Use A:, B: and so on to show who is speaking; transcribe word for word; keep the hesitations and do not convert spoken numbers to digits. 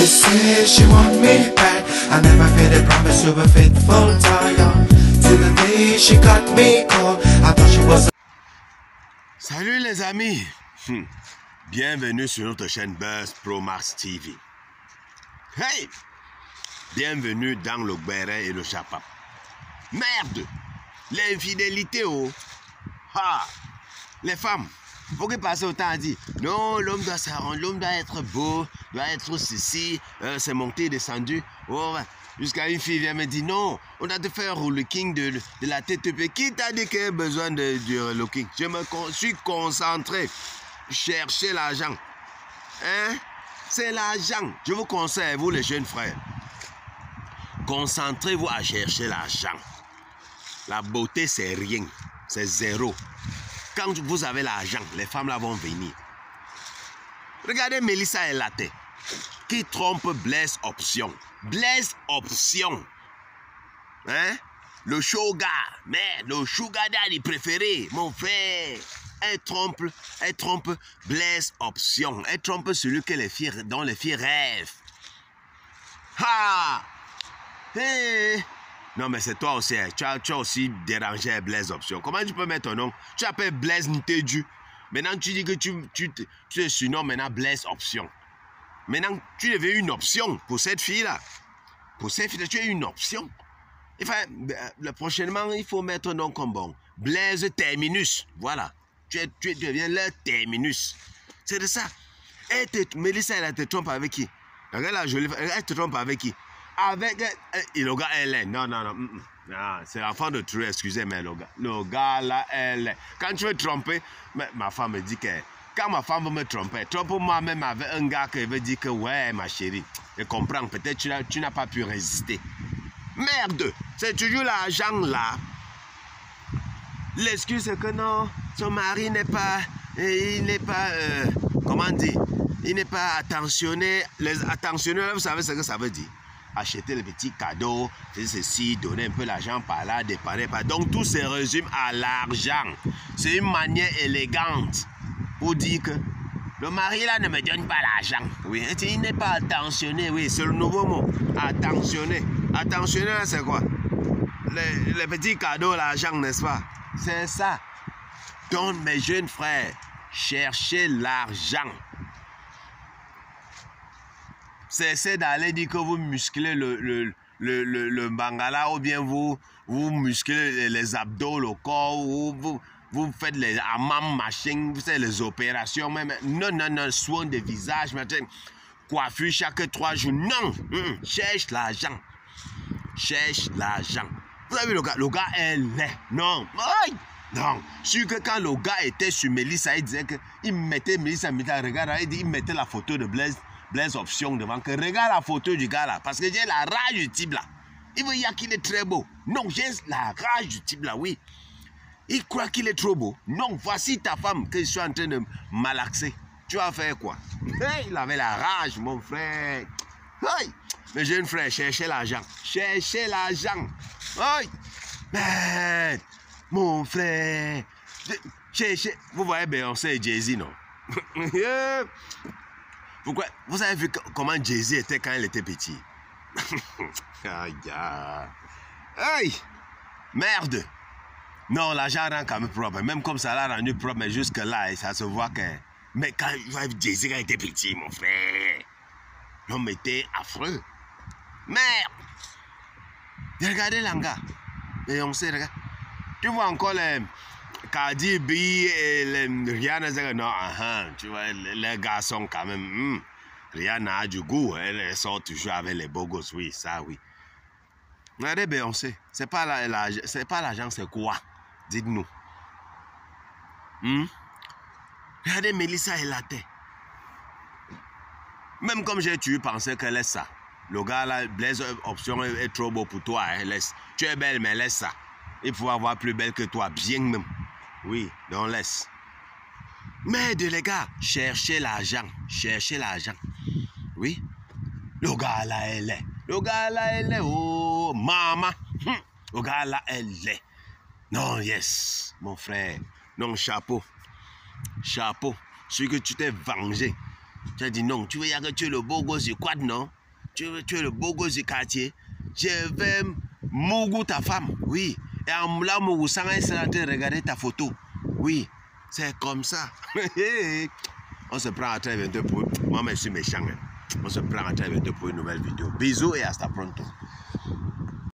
A: She said she want me back. I never made a promise to a faithful tire. Till the day she got me caught. I thought she was a...
B: Salut les amis. Hmm. Bienvenue sur notre chaîne Buzz Pro Max T V. Hey! Bienvenue dans le béret et le chapap. Merde! L'infidélité, oh! Ha! Les femmes, faut que passer autant à dire non, l'homme doit s'arranger, l'homme doit être beau, doit être ceci, euh, c'est monté, descendu. Oh, jusqu'à une fille vient me dire non, on a de faire le looking de, de la tête. Qui t'a dit qu'il y a besoin de, de looking? Je me suis concentré, chercher l'argent. Hein? C'est l'argent. Je vous conseille, vous les jeunes frères, concentrez-vous à chercher l'argent. La beauté, c'est rien, c'est zéro. Quand vous avez l'argent, les femmes là vont venir. Regardez Melissa Elate, qui trompe Blaise Option. Blaise Option. Hein? Le sugar, mais le sugar daddy préféré, mon frère. Elle trompe, elle trompe Blaise Option. Elle trompe celui que les filles, dont les filles rêvent. Ha! Hey! Non, mais c'est toi aussi, hein. tu, as, tu as aussi dérangé Blaise Option. Comment tu peux mettre ton nom? Tu appelles Blaise Niteju. Maintenant, tu dis que tu, tu, tu es surnom maintenant Blaise Option. Maintenant, tu deviens une option pour cette fille-là. Pour cette fille-là, tu es une option. Enfin, euh, prochainement, il faut mettre un nom comme bon. Blaise Terminus. Voilà. Tu, es, tu deviens le Terminus. C'est de ça. Elle te, Melissa, elle te trompe avec qui? Regarde la jolie. Elle te trompe avec qui? Avec euh, le gars, elle est. Non, non, non. Mm, non c'est l'enfant de True, excusez-moi, le gars. Le gars, là, elle est. Quand tu veux tromper, ma femme me dit que. Quand ma femme veut me tromper, trompe-moi même avec un gars qui veut dire que, ouais, ma chérie, je comprends, peut-être tu n'as tu n'as pas pu résister. Merde, c'est toujours l'argent, là. L'excuse, c'est que non, son mari n'est pas. Il n'est pas. Euh, comment dire? Il n'est pas attentionné. Les attentionnés, vous savez ce que ça veut dire? Acheter les petits cadeaux, faire ceci, donner un peu l'argent par là, dépanner par là. Donc tout se résume à l'argent. C'est une manière élégante pour dire que le mari là ne me donne pas l'argent. Oui, il n'est pas attentionné, oui, c'est le nouveau mot. Attentionné. Attentionné là c'est quoi? Les, les petits cadeaux, l'argent, n'est-ce pas? C'est ça. Donc mes jeunes frères, cherchez l'argent. Cessez d'aller dire que vous musclez le, le, le, le, le bangala ou bien vous, vous musclez les, les abdos, le corps, ou vous, vous faites les hammam machines, vous faites les opérations, même. Non, non, non, soin de visage, machin, coiffure chaque trois jours. Non, mmh, cherche l'argent. Cherche l'argent. Vous avez vu le gars, le gars est laid. Non, aïe. Non, sûr que quand le gars était sur Melissa, il disait qu'il mettait Melissa, regarde, il, dit, il mettait la photo de Blaise. Blaise Option devant que regarde la photo du gars là parce que j'ai la rage du type là. Il veut dire qu'il est très beau. Non, j'ai la rage du type là, oui. Il croit qu'il est trop beau. Non, voici ta femme que je suis en train de malaxer. Tu vas faire quoi? Hey, il avait la rage, mon frère. Hey, mes jeunes frères, cherchez l'argent. Cherchez l'argent. Hey, man, mon frère. Cherchez. Vous voyez Beyoncé et Jay-Z, non? Pourquoi? Vous avez vu comment Jay-Z était quand il était petit? Aïe, aïe, merde! Non, l'argent rend quand même propre. Même comme ça l'a rendu propre, mais jusque-là, ça se voit que. Mais quand Jay-Z quand il était petit, mon frère, l'homme était affreux. Merde! Regardez l'anga. Et on sait, regarde. Tu vois encore les. Cardi B et les, Rihanna, non, uh-huh, tu vois, les, les garçons quand même, hmm, Rihanna a du goût, elle sort toujours avec les beaux gosses, oui, ça, oui. Regardez Beyoncé, c'est pas la, la, c'est pas l'argent, c'est quoi? Dites-nous. Hmm? Regardez Melissa Elate. Même comme j'ai tué, pensé que laisse ça. Le gars là, Blaise Option est, est trop beau pour toi, hein, laisse. Tu es belle, mais laisse ça. Il faut avoir plus belle que toi, bien même. Oui, donc laisse. Mais de les gars, cherchez l'argent. Cherchez l'argent. Oui. Le gars là, elle est. Le gars là, elle est. Oh, maman. Hum. Le gars là, elle est. Non, yes, mon frère. Non, chapeau. Chapeau. Ce que tu t'es vengé. Tu as dit non, tu veux dire que tu es le beau gosse du quad, non? Tu, tu es le beau gosse du quartier. Je vais mougou ta femme, oui. Et en là, mougou, ça va regarder ta photo. Oui, c'est comme ça. On se prend à très bientôt pour... Moi, je suis méchant. Hein. On se prend à très bientôt pour une nouvelle vidéo. Bisous et hasta pronto.